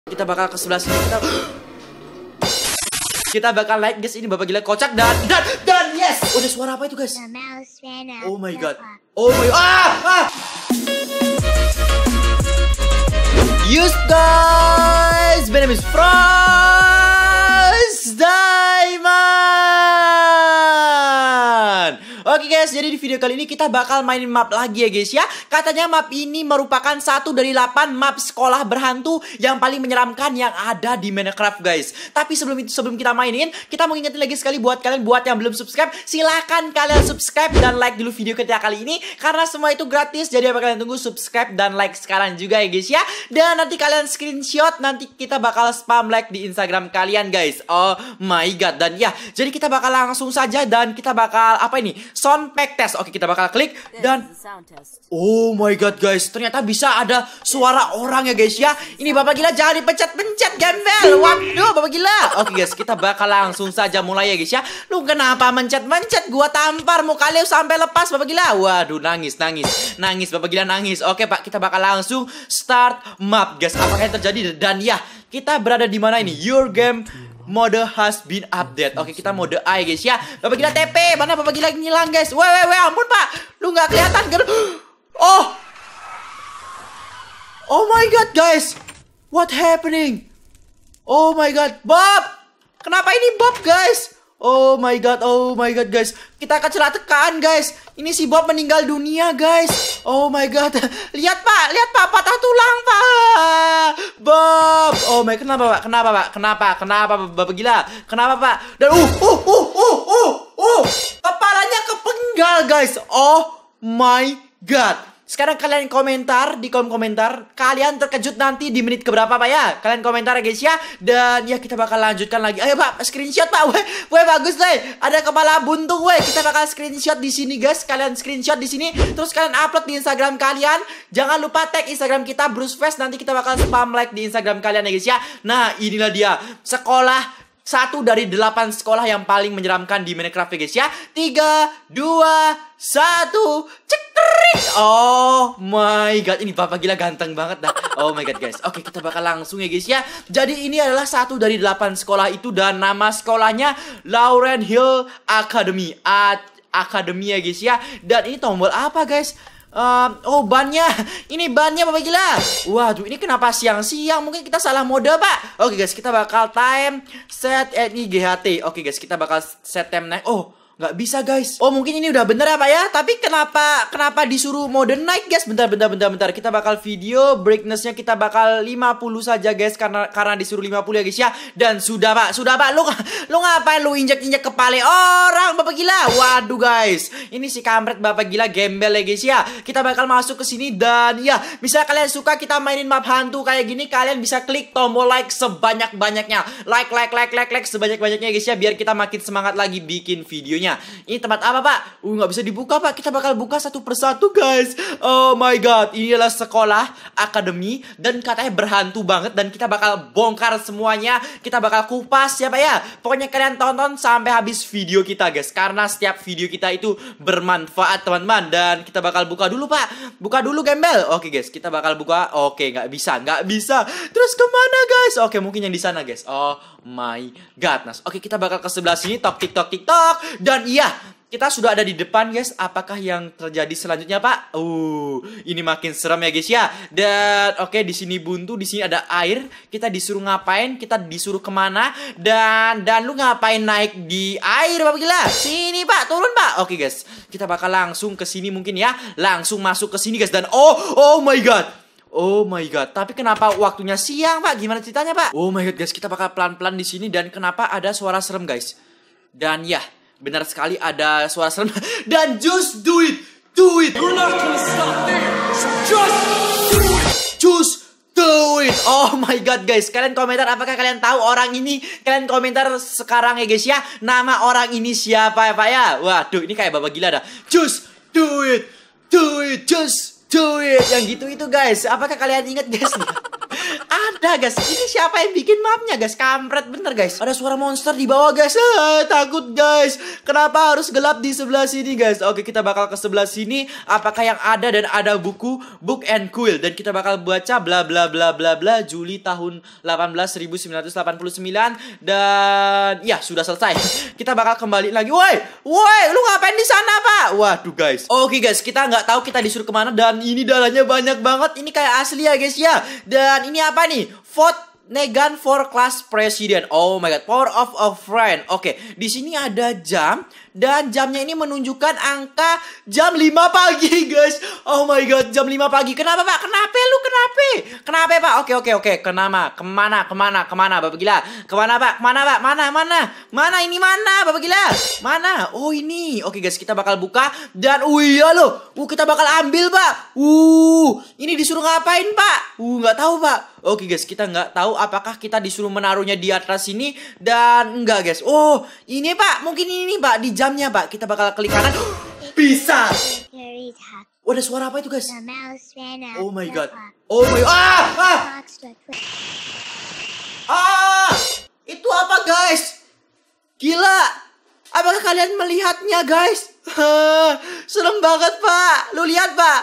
Kita bakal ke sebelah sini. Kita bakal like guys, ini Bapak Gila kocak dan yes. Oh, ada suara apa itu guys? Oh my god. Oh my Yes guys, my name is Frost Diamond. Oke guys, jadi di video kali ini kita bakal mainin map lagi ya guys ya. Katanya map ini merupakan satu dari 8 map sekolah berhantu yang paling menyeramkan yang ada di Minecraft guys. Tapi sebelum kita mainin, kita mau ingetin lagi sekali buat kalian yang belum subscribe, silahkan kalian subscribe dan like dulu video kita kali ini, karena semua itu gratis. Jadi apa kalian tunggu, subscribe dan like sekarang juga ya guys ya. Dan nanti kalian screenshot, nanti kita bakal spam like di Instagram kalian guys. Oh my god. Dan ya, jadi kita bakal langsung saja dan kita bakal apa ini? Sound pack test. Oke, kita bakal klik dan oh my god guys, ternyata bisa ada suara orang ya guys ya. Ini Bapak Gila jangan dipencet-pencet gembel. Waduh Bapak Gila. Oke guys, kita bakal langsung saja mulai ya guys ya. Lu kenapa mencet-mencet? Gua tampar muka lu sampai lepas Bapak Gila. Waduh, nangis Bapak Gila nangis. Oke Pak, kita bakal langsung start map guys. Apa yang terjadi? Dan ya, kita berada di mana ini? Your game mode has been update. Oke, kita mode A ya guys ya. Bapak Gila TP. Mana Bapak Gila ngilang guys? Weh, ampun Pak. Lu nggak kelihatan kan? Oh my god guys. What happening? Oh my god. Bob. Kenapa ini Bob guys? Oh my god guys. Kita kecelakaan guys. Ini si Bob meninggal dunia guys. Oh my god. Lihat Pak, patah tulang Pak. Bob. Oh my, kenapa Pak? Kenapa Bapak Gila? Kenapa Pak? Dan kepalanya kepenggal guys. Oh my god. Sekarang kalian komentar di kolom komentar, kalian terkejut nanti di menit keberapa Pak ya? Kalian komentar ya guys ya. Dan ya, kita bakal lanjutkan lagi. Ayo Pak, screenshot Pak. Weh bagus deh. Ada kepala buntung weh. Kita bakal screenshot di sini guys. Kalian screenshot di sini, terus kalian upload di Instagram kalian. Jangan lupa tag Instagram kita Brucefest. Nanti kita bakal spam like di Instagram kalian ya guys ya. Nah, inilah dia sekolah, satu dari 8 sekolah yang paling menyeramkan di Minecraft ya guys ya. 3, 2, 1, cek. Oh my god, ini Bapak Gila ganteng banget dah. Oh my god guys. Oke, kita bakal langsung ya guys ya. Jadi ini adalah satu dari 8 sekolah itu, dan nama sekolahnya Lauren Hill Academy. Academy ya guys ya. Dan ini tombol apa guys? Oh, bannya. Ini bannya Bapak Gila. Waduh, ini kenapa siang-siang? Mungkin kita salah mode Pak. Oke guys, kita bakal time set NIGHT. Oke guys, kita bakal set time naik. Oh, nggak bisa guys. Oh, mungkin ini udah bener ya Pak ya. Tapi kenapa disuruh mode night guys? Bentar. Kita bakal video brightnessnya kita bakal 50 saja guys, karena disuruh 50 ya guys ya. Dan sudah Pak. Lu ngapain lu injek kepala orang Bapak Gila? Waduh guys, ini si kampret Bapak Gila gembel ya guys ya. Kita bakal masuk ke sini, dan ya, misalnya kalian suka kita mainin map hantu kayak gini, kalian bisa klik tombol like sebanyak-banyaknya. Like sebanyak-banyaknya guys ya, biar kita makin semangat lagi bikin videonya. Ini tempat apa Pak? Nggak bisa dibuka Pak. Kita bakal buka satu persatu guys. Oh my god, ini adalah sekolah akademi dan katanya berhantu banget, dan kita bakal bongkar semuanya. Kita bakal kupas ya Pak ya. Pokoknya kalian tonton sampai habis video kita guys, karena setiap video kita itu bermanfaat teman-teman. Dan kita bakal buka dulu Pak. Buka dulu gembel. Oke guys, kita bakal buka. Oke, nggak bisa. Terus kemana guys? Oke, mungkin yang di sana guys. Oh my god. Nah, oke, kita bakal ke sebelah sini. Tok tik. Dan iya, kita sudah ada di depan guys. Apakah yang terjadi selanjutnya Pak? Ini makin serem ya guys ya. Dan oke, di sini buntu, di sini ada air. Kita disuruh ngapain? Kita disuruh kemana? Dan lu ngapain naik di air Bapak Gila? Sini Pak, turun Pak. Oke guys, kita bakal langsung ke sini mungkin ya. Langsung masuk ke sini guys. Dan oh my god. Oh my god, tapi kenapa waktunya siang Pak? Gimana ceritanya Pak? Oh my god guys, kita bakal pelan-pelan di sini. Dan kenapa ada suara serem guys? Dan ya, benar sekali ada suara serem. Dan just do it. You're not gonna stop there. Just do it. Oh my god guys, kalian komentar apakah kalian tahu orang ini? Kalian komentar sekarang ya guys ya. Nama orang ini siapa ya Pak ya? Waduh, ini kayak Bapak Gila dah. Just do it. Just do it. Yang gitu itu guys. Apakah kalian ingat guys? Ada guys. Ini siapa yang bikin mapnya guys? Kampret bener guys. Ada suara monster di bawah guys. Takut guys. Kenapa harus gelap di sebelah sini guys? Oke, kita bakal ke sebelah sini. Apakah yang ada, dan ada buku Book and Quill, dan kita bakal baca bla bla bla bla bla Juli tahun 1989, dan ya sudah selesai. Kita bakal kembali lagi. Woi, lu ngapain di sana pak? Waduh guys. Oke guys, kita nggak tahu kita disuruh kemana, dan ini dalanya banyak banget. Ini kayak asli ya guys ya. Dan ini apa nih? Vote Negan for class president. Oh my god, power of a friend. Oke, di sini ada jam, dan jamnya ini menunjukkan angka jam 5 pagi, guys. Oh my god, jam 5 pagi. Kenapa, Pak? Kenapa lu? Kenapa, Pak? Oke. Kemana, Bapak Gila? Kemana, Pak? Mana ini mana, Bapak Gila? Mana? Oh, ini. Oke, guys, kita bakal buka, dan iya loh. Kita bakal ambil, Pak. Ini disuruh ngapain, Pak? Nggak tahu, Pak. Oke guys, kita nggak tahu apakah kita disuruh menaruhnya di atas sini, dan enggak guys. Oh, ini Pak, mungkin ini Pak, di jamnya Pak. Kita bakal klik kanan. Bisa. Oh, ada suara apa itu guys? Oh my god. Itu apa guys? Gila. Apakah kalian melihatnya guys? Serem banget Pak. Lu lihat Pak.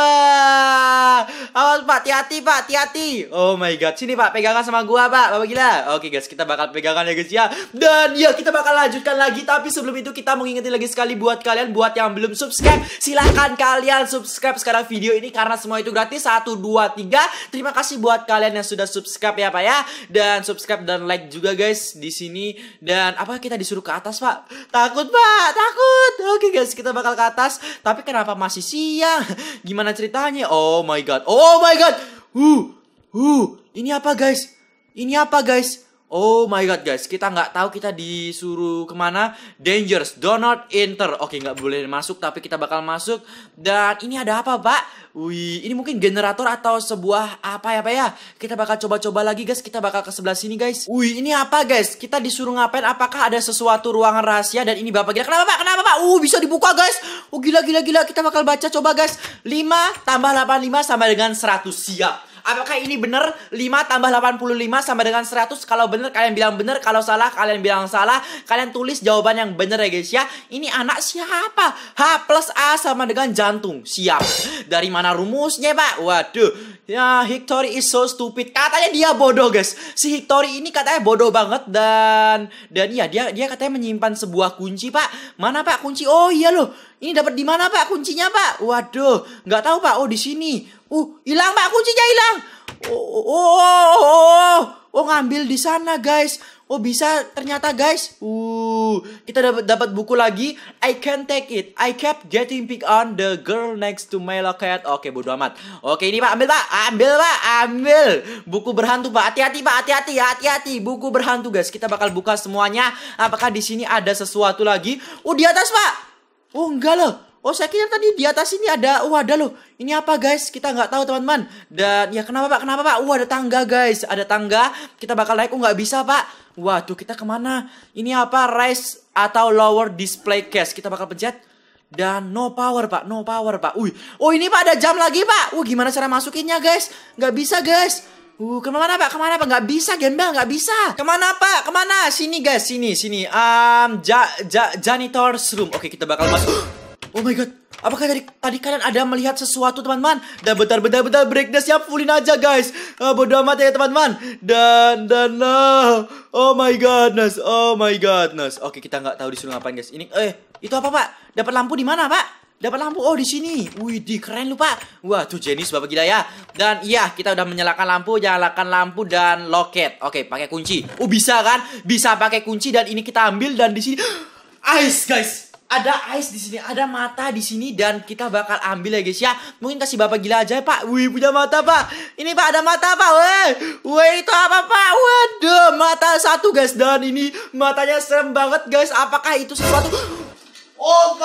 Awas Pak, hati-hati. Oh my god, sini Pak, pegangan sama gua Pak, Bapak Gila. Oke guys, kita bakal pegangan ya guys ya. Dan ya, kita bakal lanjutkan lagi. Tapi sebelum itu kita mau ngingetin lagi sekali buat kalian, buat yang belum subscribe, silahkan kalian subscribe sekarang video ini, karena semua itu gratis. 1, 2, 3. Terima kasih buat kalian yang sudah subscribe ya Pak ya. Dan subscribe dan like juga guys di sini. Dan apa, kita disuruh ke atas Pak? Takut Pak, takut. Oke guys, kita bakal ke atas. Tapi kenapa masih siang? Gimana ceritanya? Oh my god. Ini apa guys? Oh my god guys, kita nggak tahu kita disuruh kemana. Dangerous, do not enter. Oke, nggak boleh masuk, tapi kita bakal masuk. Dan ini ada apa Pak? Ini mungkin generator atau sebuah apa ya Pak ya? Kita bakal coba-coba lagi guys. Kita bakal ke sebelah sini guys. Ini apa guys? Kita disuruh ngapain? Apakah ada sesuatu ruangan rahasia? Dan ini Bapak Gila. Kenapa Pak? Bisa dibuka guys. Gila. Kita bakal baca coba guys. 5 tambah 85 sama dengan 100. Siap. Apakah ini benar? 5 tambah 85 sama dengan 100. Kalau benar kalian bilang benar, kalau salah kalian bilang salah. Kalian tulis jawaban yang benar ya guys ya. Ini anak siapa? H plus A sama dengan jantung. Siap. Dari mana rumusnya Pak? Waduh. Ya, Hickory is so stupid. Katanya dia bodoh guys. Si Hickory ini katanya bodoh banget. Dan ya, dia katanya menyimpan sebuah kunci Pak. Mana Pak kunci? Oh iya loh. Ini dapat di mana Pak kuncinya Pak? Waduh, nggak tahu Pak. Oh, di sini. Hilang Pak, kuncinya hilang. Ngambil di sana guys. Bisa ternyata guys. Kita dapat buku lagi. I can't take it. I kept getting picked on the girl next to my locket. Oke, bodo amat. Oke, ini Pak, ambil Pak. Ambil. Buku berhantu Pak. Hati-hati Pak, hati-hati. Buku berhantu guys. Kita bakal buka semuanya. Apakah di sini ada sesuatu lagi? Di atas Pak. Enggak loh. Saya kira tadi di atas ini ada. Ada loh. Ini apa guys? Kita nggak tahu teman-teman. Dan ya, kenapa Pak? Ada tangga guys. Ada tangga. Kita bakal naik. Nggak bisa Pak. Waduh, kita kemana? Ini apa? Rise atau lower display case. Kita bakal pencet. Dan no power Pak. Ini Pak, ada jam lagi Pak. Gimana cara masukinnya guys? Nggak bisa guys. Kemana Pak? Nggak bisa, Gembel, nggak bisa. Kemana Pak? Kemana? Sini guys, sini. Janitor's room. Oke, kita bakal masuk. Oh my god, apakah tadi kalian ada melihat sesuatu teman-teman? Dan bentar breakdance-nya fullin aja guys. Bodo amat ya teman-teman. Dan oh my godness. Oke, kita nggak tahu disuruh ngapain guys. Ini itu apa Pak? Dapat lampu di mana Pak? Dapat lampu, di sini. Wih, keren lu Pak. Wah, tuh jenis Bapak Gila ya. Dan iya, kita udah menyalakan lampu, dan loket. Oke, pakai kunci. Bisa kan? Bisa pakai kunci, dan ini kita ambil, dan di sini ice guys. Ada ice di sini, ada mata di sini, dan kita bakal ambil ya guys ya. Mungkin kasih Bapak Gila aja Pak. Punya mata Pak. Ini Pak, ada mata Pak. Itu apa Pak? Waduh, mata satu guys. Dan ini matanya serem banget guys. Apakah itu sesuatu? Oh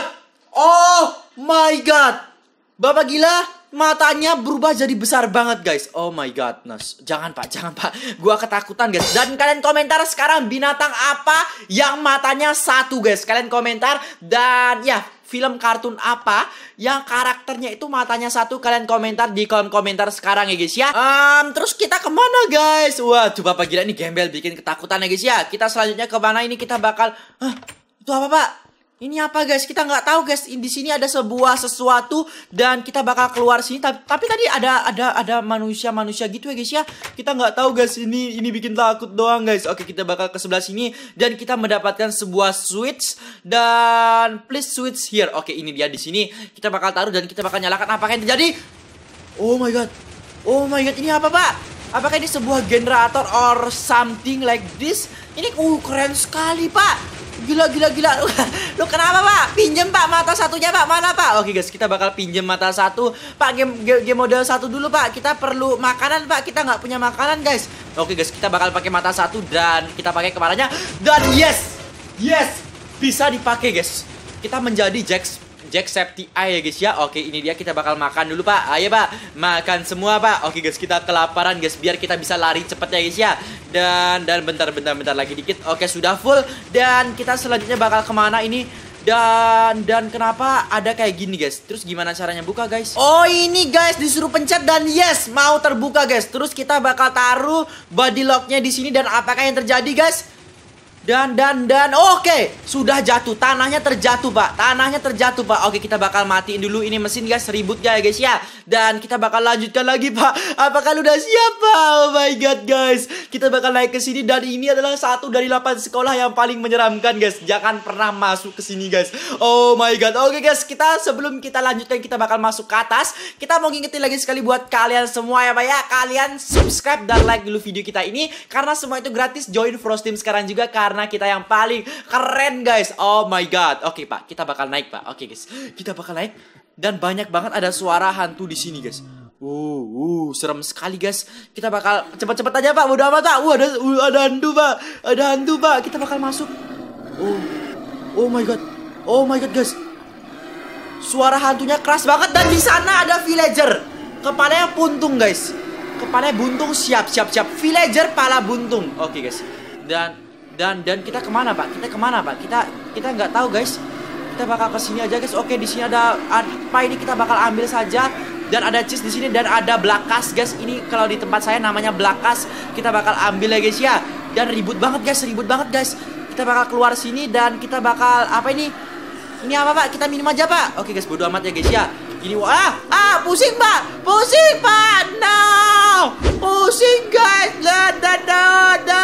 my god. Bapak Gila, matanya berubah jadi besar banget guys. Oh my godness. Jangan Pak. Gua ketakutan guys. Dan kalian komentar sekarang binatang apa yang matanya satu guys. Kalian komentar. Dan ya, film kartun apa yang karakternya itu matanya satu? Kalian komentar di kolom komentar sekarang ya guys ya. Terus kita kemana guys? Waduh Bapak gila ini gembel bikin ketakutan ya guys ya. Kita selanjutnya kemana ini? Kita bakal itu apa Pak? Ini apa guys? Kita nggak tahu guys. Di sini ada sebuah sesuatu dan kita bakal keluar sini. Tapi tadi ada manusia gitu ya guys ya. Kita nggak tahu guys. Ini bikin takut doang guys. Oke kita bakal ke sebelah sini dan kita mendapatkan sebuah switch dan please switch here. Oke ini dia di sini. Kita bakal taruh dan kita bakal nyalakan. Apakah yang terjadi? Oh my god. Oh my god. Ini apa Pak? Apakah ini sebuah generator or something like this? Ini keren sekali Pak. Gila. Lu kenapa Pak? Pinjem Pak mata satunya Pak. Mana Pak? Oke guys, kita bakal pinjem mata satu. Pak, game model satu dulu Pak. Kita perlu makanan Pak. Kita nggak punya makanan guys. Oke guys, kita bakal pakai mata satu dan kita pakai kemaranya. Dan yes, bisa dipakai guys. Kita menjadi Jack Safety Eye ya guys ya. Oke ini dia, kita bakal makan dulu Pak. Ayo Pak, makan semua Pak. Oke guys, kita kelaparan guys, biar kita bisa lari cepet ya guys ya. Dan bentar lagi dikit. Oke sudah full. Dan kita selanjutnya bakal kemana ini? Dan kenapa ada kayak gini guys? Terus gimana caranya buka guys? Oh ini guys, disuruh pencet dan yes, mau terbuka guys. Terus kita bakal taruh body locknya di sini dan apakah yang terjadi guys? Dan oke, sudah jatuh, tanahnya terjatuh Pak. Oke kita bakal matiin dulu ini mesin guys, ribut ya guys ya. Dan kita bakal lanjutkan lagi Pak. Apakah lu udah siap Pak? Oh my god guys, kita bakal naik ke sini dan ini adalah satu dari 8 sekolah yang paling menyeramkan guys. Jangan pernah masuk ke sini guys. Oh my god. Oke guys, sebelum kita lanjutkan, kita bakal masuk ke atas. Kita mau ngingetin lagi sekali buat kalian semua ya Pak ya. Kalian subscribe dan like dulu video kita ini karena semua itu gratis. Join Frost Team sekarang juga karena kita yang paling keren guys. Oh my god. Oke Pak, kita bakal naik Pak. Oke guys, kita bakal naik dan banyak banget ada suara hantu di sini guys. Serem sekali guys. Kita bakal cepet-cepet aja Pak. Bodo amat Pak. Ada hantu Pak. Kita bakal masuk. Oh my god guys. Suara hantunya keras banget dan di sana ada villager. Kepalanya buntung guys. Siap. Villager pala buntung. Oke guys. Dan kita kemana Pak? Kita nggak tahu guys. Kita bakal ke sini aja guys. Oke di sini ada apa ini? Kita bakal ambil saja. Dan ada cheese di sini dan ada blakas guys. Ini kalau di tempat saya namanya blakas. Kita bakal ambil ya guys ya. Dan ribut banget guys. Kita bakal keluar sini dan kita bakal apa ini? Ini apa Pak? Kita minum aja Pak. Oke guys, bodo amat ya guys ya. Ini pusing Pak. No. Pusing guys. No.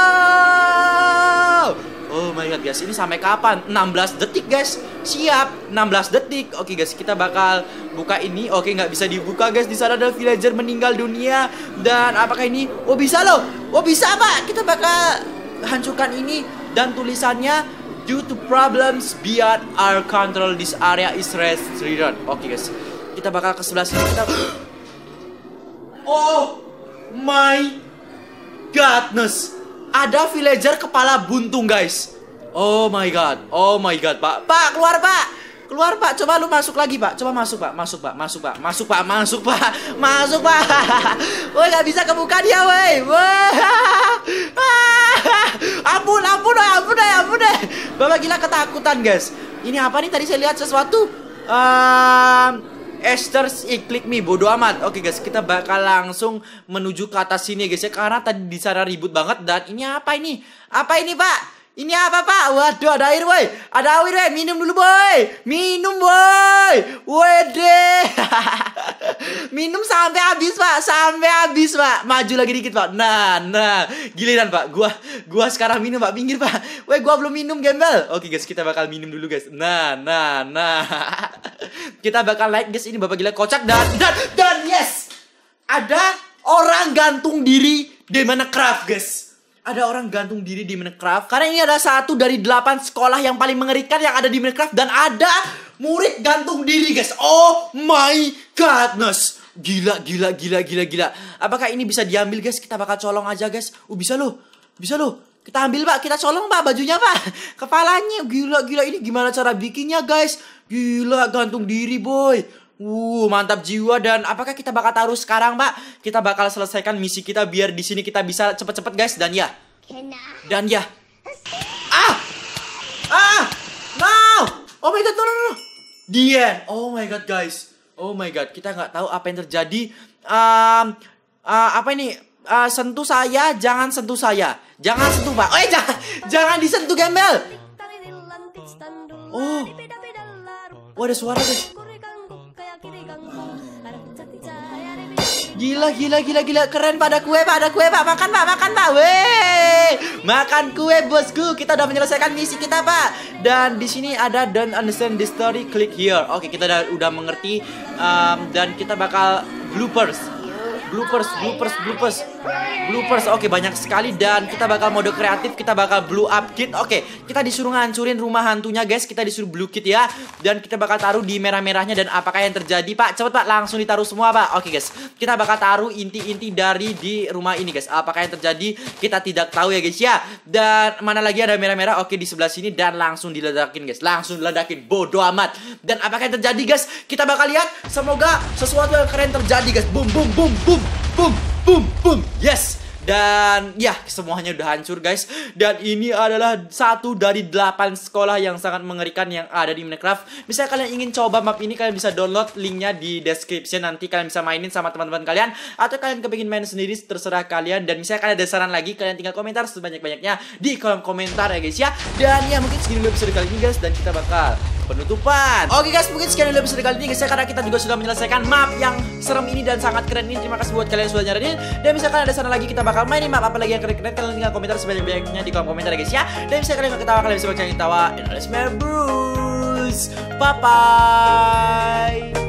Oh my god guys, ini sampai kapan? 16 detik guys. Siap, 16 detik. Oke guys, kita bakal buka ini. Oke, nggak bisa dibuka guys. Di sana ada villager meninggal dunia. Dan apakah ini? Oh bisa loh. Oh bisa Pak. Kita bakal hancurkan ini. Dan tulisannya, due to problems beyond our control, this area is restricted. Oke guys, kita bakal ke sebelah sini. Oh my godness, ada villager kepala buntung guys. Oh my god Pak. Keluar Pak, coba lu masuk lagi Pak. Coba masuk Pak. Woi gak bisa kebuka dia woi. Ampun deh. Bapak gila ketakutan guys. Ini apa nih, tadi saya lihat sesuatu. Esther's click me, bodo amat. Oke guys, kita bakal langsung menuju ke atas sini guys ya. Karena tadi di sana ribut banget. Dan ini apa ini? Pak? Ini apa Pak? Waduh ada air woi. Minum dulu boy. Wede. Minum sampai habis Pak. Maju lagi dikit Pak. Nah. Giliran Pak. Gua sekarang minum Pak. Pinggir Pak. Woi gua belum minum gembel. Oke guys, kita bakal minum dulu guys. Nah. Kita bakal like guys. Ini Bapak gila kocak dan yes. Ada orang gantung diri di Minecraft guys. Ada orang gantung diri di Minecraft. Karena ini adalah satu dari 8 sekolah yang paling mengerikan yang ada di Minecraft. Dan ada murid gantung diri guys. Oh my godness. Gila. Apakah ini bisa diambil guys? Kita bakal colong aja guys. Bisa loh. Kita ambil Pak. Kita colong Pak bajunya Pak. Kepalanya. Gila. Ini gimana cara bikinnya guys? Gila, gantung diri boy. Mantap jiwa. Dan apakah kita bakal taruh sekarang Pak? Kita bakal selesaikan misi kita biar di sini kita bisa cepet-cepet guys. Dan ya. No. Oh my god, no. The end. Oh my god guys. Oh my god, kita nggak tahu apa yang terjadi. Apa ini? Sentuh saya, jangan sentuh saya. Jangan sentuh Pak. Jangan disentuh gembel. Oh. Wah, ada suara guys. Gila. Keren Pak, ada kue Pak. Makan Pak. Weh. Makan kue bosku. Kita udah menyelesaikan misi kita Pak. Dan di sini ada don't understand this story, click here. Oke, kita udah mengerti. Dan kita bakal bloopers. Oke, banyak sekali. Dan kita bakal mode kreatif. Kita bakal blue up kit. Oke, kita disuruh ngancurin rumah hantunya guys. Kita disuruh blue kit ya. Dan kita bakal taruh di merah-merahnya. Dan apakah yang terjadi Pak? Cepet Pak, langsung ditaruh semua Pak. Oke guys, kita bakal taruh inti-inti dari di rumah ini guys. Apakah yang terjadi? Kita tidak tahu ya guys ya. Dan mana lagi ada merah-merah? Oke, di sebelah sini. Dan langsung diledakin guys. Bodoh amat. Dan apakah yang terjadi guys? Kita bakal lihat. Semoga sesuatu yang keren terjadi guys. Boom. Yes. Dan ya, semuanya udah hancur guys. Dan ini adalah satu dari 8 sekolah yang sangat mengerikan yang ada di Minecraft. Misalnya kalian ingin coba map ini, kalian bisa download linknya di description. Nanti kalian bisa mainin sama teman-teman kalian. Atau kalian kepingin main sendiri, terserah kalian. Dan misalnya kalian ada saran lagi, kalian tinggal komentar sebanyak-banyaknya di kolom komentar ya guys ya. Dan ya, mungkin segini dulu episode kali ini guys. Dan kita bakal penutupan. Oke guys, mungkin sekian dulu episode kali ini guys ya, karena kita juga sudah menyelesaikan map yang serem ini dan sangat keren ini. Terima kasih buat kalian yang sudah nyaranin. Dan misalkan ada saran lagi, kita bakal mainin map apa lagi yang keren-keren, kalian tinggal komentar sebanyak-banyaknya di kolom komentar ya guys ya. Dan misalkan kalian mau ketawa, kalian bisa baca yang ketawa. And let's Bruce. Bye bye.